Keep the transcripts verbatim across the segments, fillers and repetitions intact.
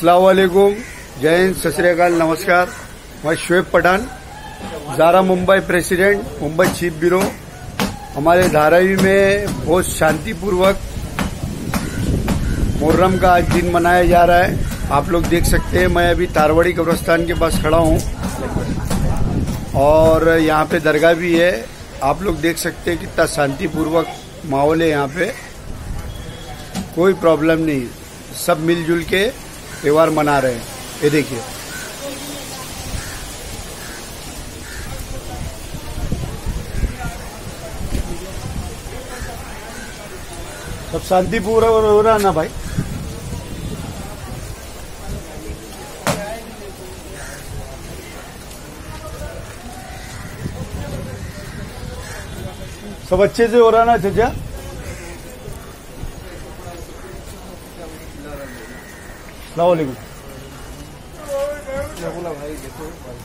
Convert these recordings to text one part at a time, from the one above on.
अस्सलाम वालेकुम, जय हिंद, सत श्री अकाल, नमस्कार। मैं Shoaib Pathan, Zara Mumbai president, Mumbai chief bureau. हमारे धारावी में बहुत शांतिपूर्वक मुहर्रम का आज दिन मनाया जा रहा है। आप लोग देख सकते हैं, मैं अभी तारवाड़ी कब्रिस्तान के पास खड़ा हूं और यहाँ पे दरगाह भी है। आप लोग देख सकते हैं कितना शांतिपूर्वक माहौल है यहाँ पे, कोई प्रॉब्लम नहीं, सब मिलजुल के त्योहार मना रहे हैं। ये देखिए, सब शांतिपूर्वक हो रहा ना भाई। सब अच्छे से हो रहा ना चाचा? अस्सलाम वालेकुम। भाई देखो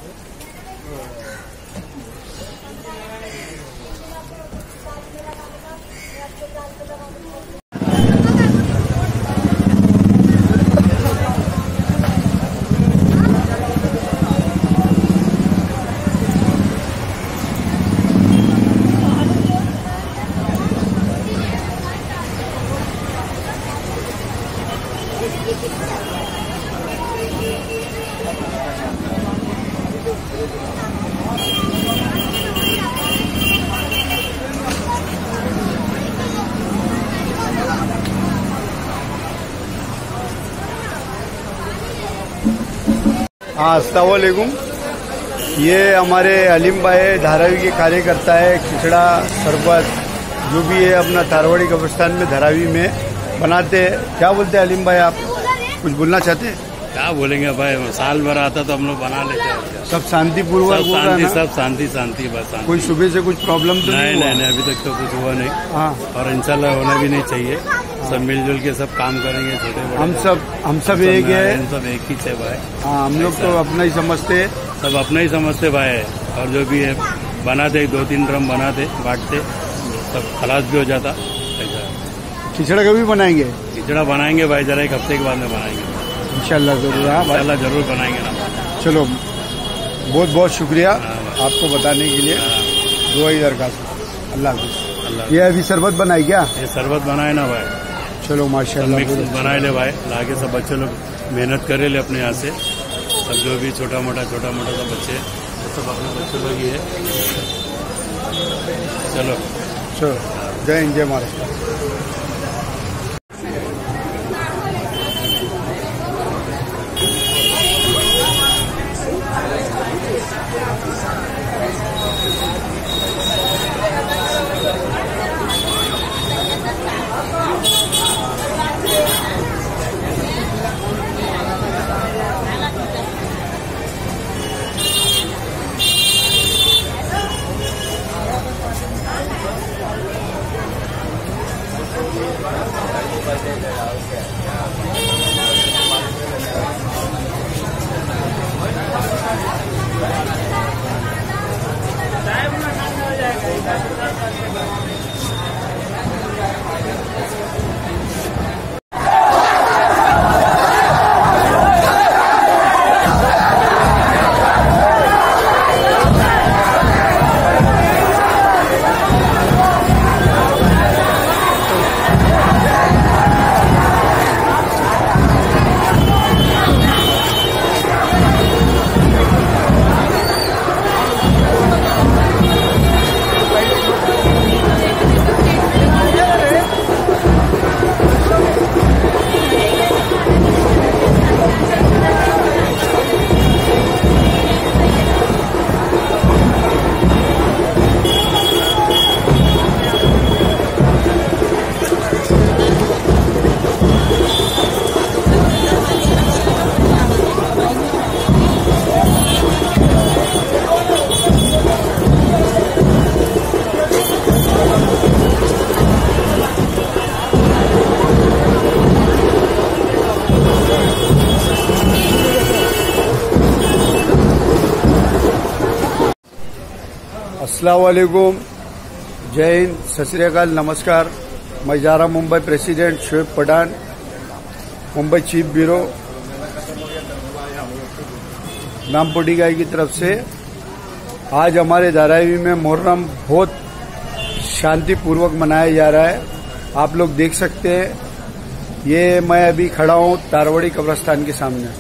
हाँ, अस्सलाम वालेकुम। ये हमारे अलीम भाई धारावी के कार्यकर्ता है। खिचड़ा शरबत जो भी है अपना तारवाड़ी कब्रिस्तान में धारावी में बनाते हैं। क्या बोलते हैं अलीम भाई, आप कुछ बोलना चाहते हैं? क्या बोलेंगे भाई, साल भर आता तो हम लोग बना लेते हैं। सब शांतिपूर्वक सब शांति, सब शांति शांति बस शांति। कोई सुबह से कुछ प्रॉब्लम तो नहीं? नहीं, नहीं नहीं, अभी तक तो कुछ हुआ नहीं। हाँ, और इंशाल्लाह होना भी नहीं चाहिए। सब मिलजुल के सब काम करेंगे, छोटे बड़े। हम सब हम सब एक है, हम सब एक ही है भाई। हाँ, हम लोग तो अपना ही समझते हैं, सब अपना ही समझते भाई। और जो भी है बनाते, दो तीन ड्रम बनाते, बांटते, सब खलास भी हो जाता। खिचड़ा कभी बनाएंगे? खिचड़ा बनाएंगे भाई, जरा एक हफ्ते के बाद में बनाएंगे इंशाल्लाह जरूर। हाँ, इंशाल्लाह जरूर बनाएंगे ना। चलो, बहुत बहुत शुक्रिया आपको बताने के लिए। दुआ ही दरखास्त। अल्लाह हाफिज़। ये अभी शरबत बनाए क्या? ये शरबत बनाए ना भाई। चलो माशाल्लाह, मिक्स बनाए ले भाई, लाके सब बच्चे लोग मेहनत करे ले अपने यहाँ से। सब जो भी छोटा मोटा छोटा मोटा सब बच्चे, सब अपने बच्चे लोग ही है। चलो चलो, जय हिंद, जय महाराष्ट्र। अस्सलाम वालेकुम, जय हिंद, सत श्री अकाल, नमस्कार। मैं Zara Mumbai president Shoaib Pathan, Mumbai chief bureau. ग्राम पोटीगाई की तरफ से आज हमारे धारावी में मुहर्रम बहुत शांतिपूर्वक मनाया जा रहा है। आप लोग देख सकते हैं, ये मैं अभी खड़ा हूँ तारवड़ी कब्रिस्तान के सामने।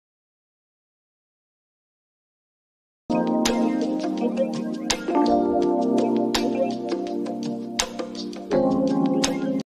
Thank you.